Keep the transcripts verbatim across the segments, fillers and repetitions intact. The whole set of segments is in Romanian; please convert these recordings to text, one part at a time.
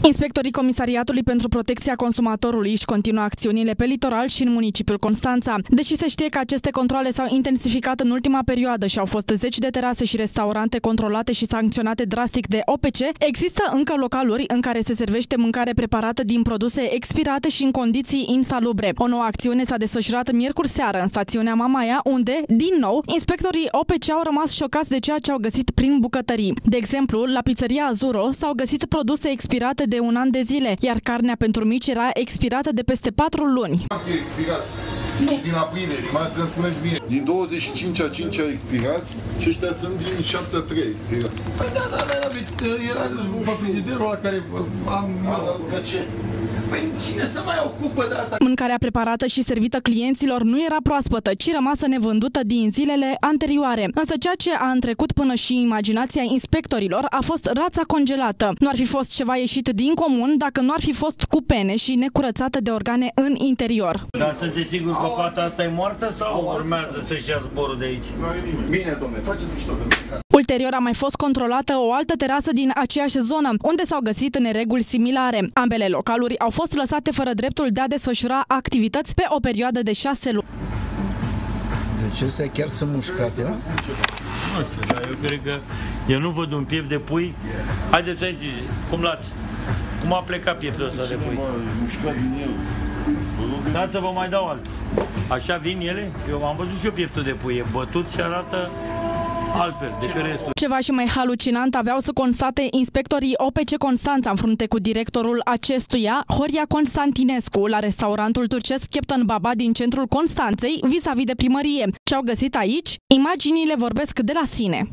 Inspectorii Comisariatului pentru Protecția Consumatorului își continuă acțiunile pe litoral și în municipiul Constanța. Deși se știe că aceste controale s-au intensificat în ultima perioadă și au fost zeci de terase și restaurante controlate și sancționate drastic de O P C, există încă localuri în care se servește mâncare preparată din produse expirate și în condiții insalubre. O nouă acțiune s-a desfășurat miercuri seară în stațiunea Mamaia, unde, din nou, inspectorii O P C au rămas șocați de ceea ce au găsit prin bucătării. De exemplu, la pizzeria Azuro s-au găsit produse expirate de un an de zile, iar carnea pentru mici era expirată de peste patru luni. Nu. Din aprilie, dumneavoastră îmi spuneți mie. Din douăzeci și cinci a cincea expirat și ăștia sunt din șapte a treia expirat. Păi da, da, da, era pe frigiderul ăla care am... Că ce? Păi cine se mai ocupă de asta? Mâncarea preparată și servită clienților nu era proaspătă, ci rămasă nevândută din zilele anterioare. Însă ceea ce a întrecut până și imaginația inspectorilor a fost rața congelată. Nu ar fi fost ceva ieșit din comun dacă nu ar fi fost cu pene și necurățată de organe în interior. Dar sunteți siguri că fata asta e moartă sau urmează să-și ia zborul de aici? Bine, domnule, faceți mișto de mine. Ulterior a mai fost controlată o altă terasă din aceeași zonă, unde s-au găsit nereguli similare. Ambele localuri au fost lăsate fără dreptul de a desfășura activități pe o perioadă de șase luni. Deci astea chiar sunt mușcate, nu? Nu știu, dar eu cred că eu nu văd un piept de pui. Haideți să zici, cum l-ați? Cum a plecat pieptul ăsta de pui? Mușcat din el. Stați să vă mai dau altul. Așa vin ele? Eu am văzut și eu pieptul de pui, e bătut și arată altfel decât restul. Ceva și mai halucinant aveau să constate inspectorii O P C Constanța în frunte cu directorul acestuia, Horia Constantinescu, la restaurantul turcesc Captain Baba din centrul Constanței, vis-a-vis de primărie. Ce au găsit aici? Imaginile vorbesc de la sine.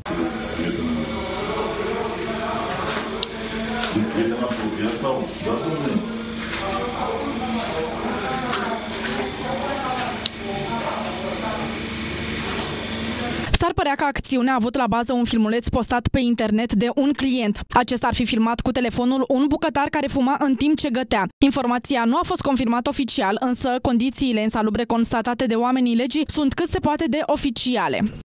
S-ar părea că acțiunea a avut la bază un filmuleț postat pe internet de un client. Acesta ar fi filmat cu telefonul un bucătar care fuma în timp ce gătea. Informația nu a fost confirmată oficial, însă condițiile insalubre constatate de oamenii legii sunt cât se poate de oficiale.